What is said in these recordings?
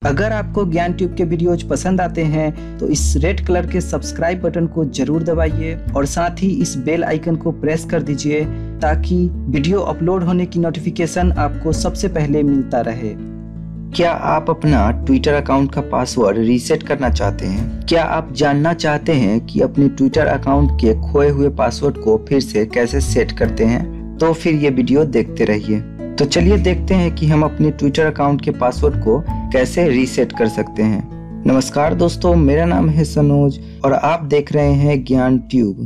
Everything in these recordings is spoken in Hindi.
अगर आपको ज्ञान ट्यूब के वीडियोज पसंद आते हैं तो इस रेड कलर के सब्सक्राइब बटन को जरूर दबाइए और साथ ही इस बेल आइकन को प्रेस कर दीजिए ताकि वीडियो अपलोड होने की नोटिफिकेशन आपको सबसे पहले मिलता रहे। क्या आप अपना ट्विटर अकाउंट का पासवर्ड रीसेट करना चाहते हैं? क्या आप जानना चाहते हैं कि अपने ट्विटर अकाउंट के खोए हुए पासवर्ड को फिर से कैसे सेट करते हैं? तो फिर ये वीडियो देखते रहिए। तो चलिए देखते हैं कि हम अपने ट्विटर अकाउंट के पासवर्ड को कैसे रीसेट कर सकते हैं। नमस्कार दोस्तों, मेरा नाम है सनोज और आप देख रहे हैं ज्ञान ट्यूब।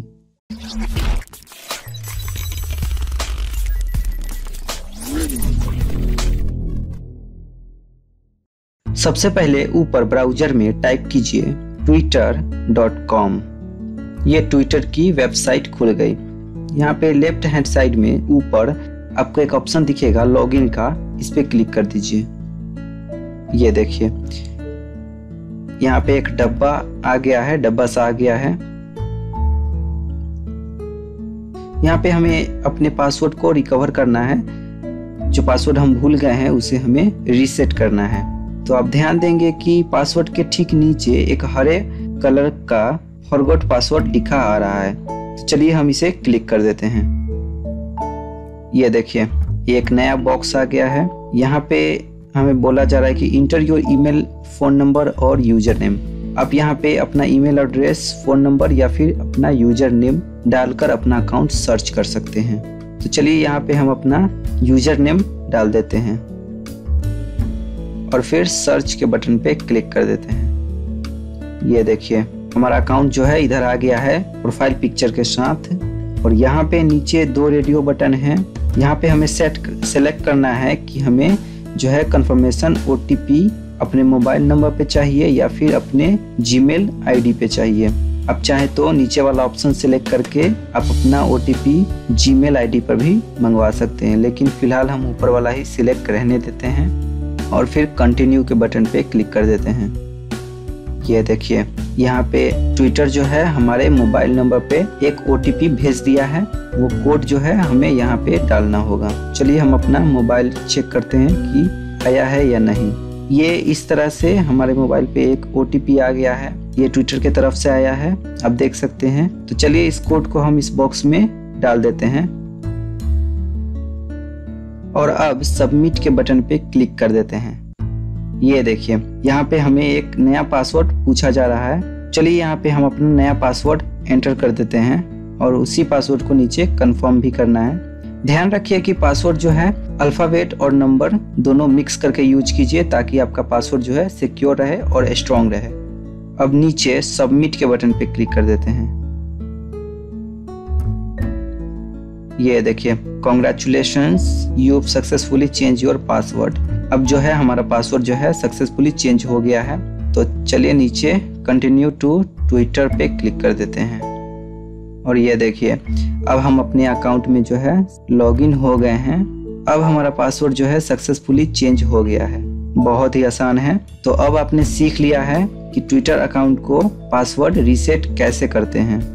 सबसे पहले ऊपर ब्राउज़र में टाइप कीजिए twitter.com। ये ट्विटर की वेबसाइट खुल गई। यहाँ पे लेफ्ट हैंड साइड में ऊपर आपको एक ऑप्शन दिखेगा लॉगिन का, इस पे क्लिक कर दीजिए। ये देखिए यहाँ पे एक डब्बा आ गया है, डब्बा सा आ गया है। यहाँ पे हमें अपने पासवर्ड को रिकवर करना है। जो पासवर्ड हम भूल गए हैं उसे हमें रीसेट करना है। तो आप ध्यान देंगे कि पासवर्ड के ठीक नीचे एक हरे कलर का फॉरगॉट पासवर्ड लिखा आ रहा है। तो चलिए हम इसे क्लिक कर देते हैं। ये देखिए एक नया बॉक्स आ गया है। यहाँ पे हमें बोला जा रहा है कि enter your email, phone number और यूजर नेम। आप यहाँ पे अपना ईमेल एड्रेस, फोन नंबर या फिर अपना यूजर नेम डालकर अपना अकाउंट सर्च कर सकते हैं। तो चलिए यहाँ पे हम अपना यूजर नेम डाल देते हैं और फिर सर्च के बटन पे क्लिक कर देते हैं। ये देखिए हमारा अकाउंट जो है इधर आ गया है प्रोफाइल पिक्चर के साथ। और यहाँ पे नीचे 2 रेडियो बटन हैं। यहाँ पे हमें सेलेक्ट करना है कि हमें जो है कंफर्मेशन OTP अपने मोबाइल नंबर पे चाहिए या फिर अपने जीमेल आईडी पे चाहिए। आप चाहे तो नीचे वाला ऑप्शन सेलेक्ट करके आप अपना OTP जीमेल आईडी पर भी मंगवा सकते हैं, लेकिन फिलहाल हम ऊपर वाला ही सिलेक्ट रहने देते हैं और फिर कंटिन्यू के बटन पे क्लिक कर देते हैं। ये देखिए यहाँ पे ट्विटर जो है हमारे मोबाइल नंबर पे एक OTP भेज दिया है। वो कोड जो है हमें यहाँ पे डालना होगा। चलिए हम अपना मोबाइल चेक करते हैं कि आया है या नहीं। ये इस तरह से हमारे मोबाइल पे एक OTP आ गया है। ये ट्विटर के तरफ से आया है, आप देख सकते हैं। तो चलिए इस कोड को हम इस बॉक्स में डाल देते हैं और अब सबमिट के बटन पे क्लिक कर देते हैं। ये देखिए यहाँ पे हमें एक नया पासवर्ड पूछा जा रहा है। चलिए यहाँ पे हम अपना नया पासवर्ड एंटर कर देते हैं और उसी पासवर्ड को नीचे कंफर्म भी करना है। ध्यान रखिए कि पासवर्ड जो है अल्फाबेट और नंबर दोनों मिक्स करके यूज कीजिए ताकि आपका पासवर्ड जो है सिक्योर रहे और स्ट्रॉन्ग रहे। अब नीचे सबमिट के बटन पे क्लिक कर देते हैं। ये देखिए congratulations, you successfully change your password. अब जो है हमारा पासवर्ड जो है सक्सेसफुली चेंज हो गया है। तो चलिए नीचे कंटिन्यू टू ट्विटर पे क्लिक कर देते हैं और ये देखिए अब हम अपने अकाउंट में जो है लॉगिन हो गए हैं। अब हमारा पासवर्ड जो है सक्सेसफुली चेंज हो गया है। बहुत ही आसान है। तो अब आपने सीख लिया है कि ट्विटर अकाउंट को पासवर्ड रीसेट कैसे करते हैं।